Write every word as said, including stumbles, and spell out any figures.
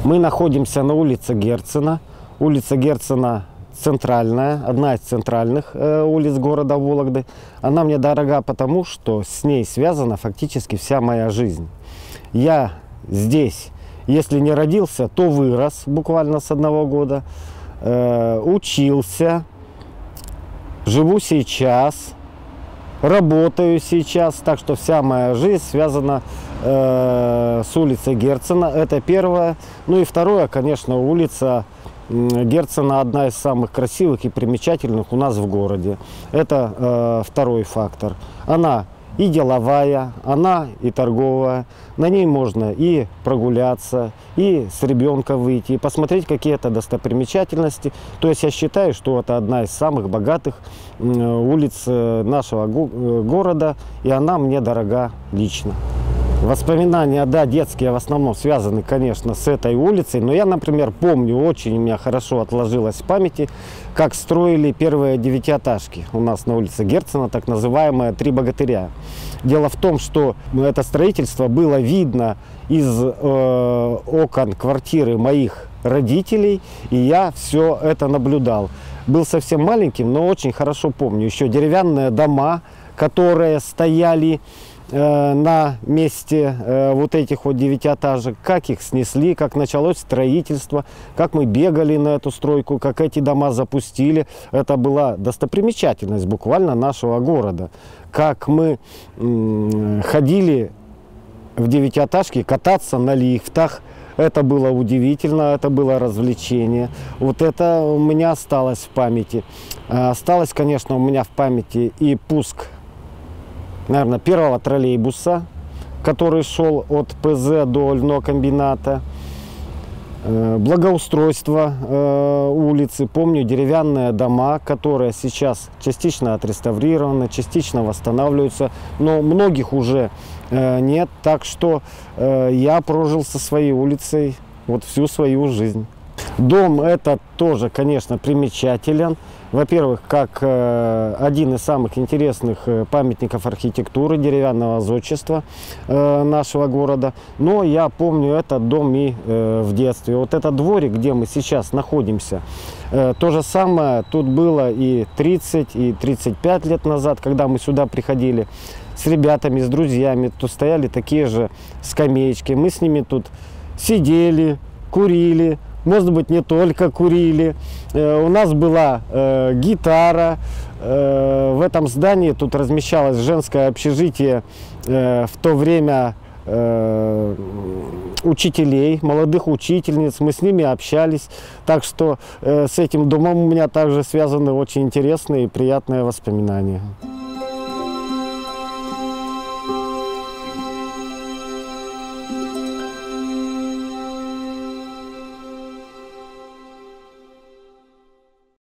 Мы находимся на улице Герцена. Улица Герцена центральная, одна из центральных э, улиц города Вологды. Она мне дорога потому, что с ней связана фактически вся моя жизнь. Я здесь, если не родился, то вырос буквально с одного года, э, учился, живу сейчас, работаю сейчас, так что вся моя жизнь связана э, с улицей Герцена. Это первое. Ну и второе, конечно, улица Герцена одна из самых красивых и примечательных у нас в городе. Это э, второй фактор. Она и деловая, она и торговая. На ней можно и прогуляться, и с ребенком выйти, и посмотреть какие-то достопримечательности. То есть я считаю, что это одна из самых богатых э, улиц нашего го города, и она мне дорога лично. Воспоминания, да, детские в основном связаны, конечно, с этой улицей. Но я, например, помню, очень у меня хорошо отложилось в памяти, как строили первые девятиэтажки у нас на улице Герцена, так называемые «Три богатыря». Дело в том, что это строительство было видно из э, окон квартиры моих родителей, и я все это наблюдал. Был совсем маленьким, но очень хорошо помню. Еще деревянные дома, которые стояли на месте э, вот этих вот девятиэтажек, как их снесли, как началось строительство, как мы бегали на эту стройку, как эти дома запустили. Это была достопримечательность буквально нашего города. Как мы э, ходили в девятиэтажки кататься на лифтах. Это было удивительно, это было развлечение. Вот это у меня осталось в памяти. Осталось, конечно, у меня в памяти и пуск, наверное, первого троллейбуса, который шел от ПЗ до льнокомбината. Благоустройство э, улицы. Помню деревянные дома, которые сейчас частично отреставрированы, частично восстанавливаются, но многих уже э, нет. Так что э, я прожил со своей улицей вот всю свою жизнь. Дом этот тоже, конечно, примечателен. Во-первых, как э, один из самых интересных э, памятников архитектуры деревянного зодчества э, нашего города. Но я помню этот дом и э, в детстве. Вот этот дворик, где мы сейчас находимся, э, то же самое тут было и тридцать, и тридцать пять лет назад, когда мы сюда приходили с ребятами, с друзьями. Тут стояли такие же скамеечки. Мы с ними тут сидели, курили. Может быть, не только курили. Э, у нас была э, гитара. Э, в этом здании тут размещалось женское общежитие э, в то время э, учителей, молодых учительниц. Мы с ними общались. Так что э, с этим домом у меня также связаны очень интересные и приятные воспоминания.